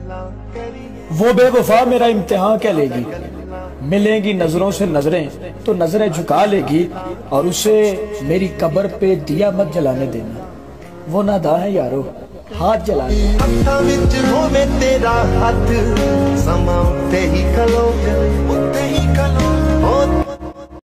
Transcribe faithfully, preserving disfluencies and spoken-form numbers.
वो बेवफा मेरा इम्तिहान क्या लेगी, मिलेंगी नजरों से नजरें तो नजरें झुका लेगी, और उसे मेरी कब्र पे दिया मत जलाने देना, वो नादा है यारो हाथ जलाने। तेरा हाथ समा ही खलो